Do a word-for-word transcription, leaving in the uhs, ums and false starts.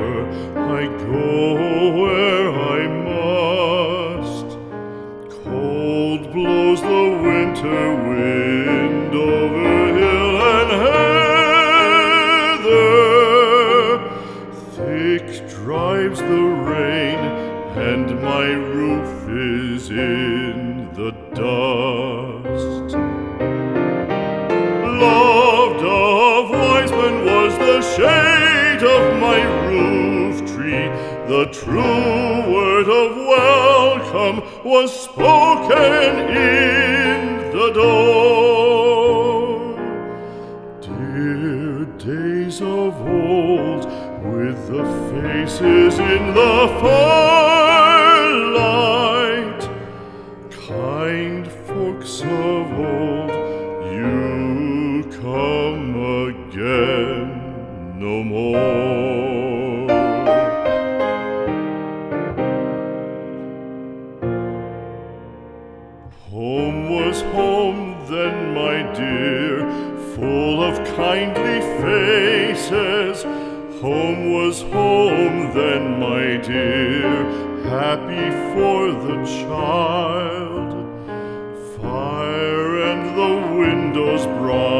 forever I go where I must. Cold blows the winter wind over hill and heather. Thick drives the rain, and my roof is in the dust. Loved of wise men was the shade of my roof tree. The true word of welcome was spoken in the door. Dear days of old, with the faces in the firelight, kind folks of old, you come again no more. Home was home then, my dear, full of kindly faces. Home was home then, my dear, happy for the child. Fire and the windows bright,